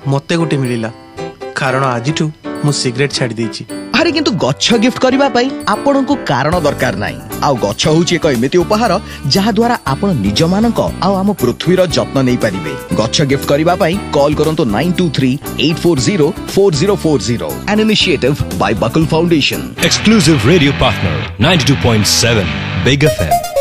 मते गोटे मिलिला कारण आजिठू मु सिगरेट छाड़ी देछि। अरे किंतु गच्छ गिफ्ट करिबा पई आपन को कारण दरकार नाही। आउ गच्छ होची एक एमिति उपहार जहा द्वारा आपन निज मानक आउ आम पृथ्वीर जत्न नै परिबे। गच्छ गिफ्ट करिबा पई कॉल करंतो 9238404040 an initiative by Bakul Foundation. Exclusive radio partner 92.7 Big FM.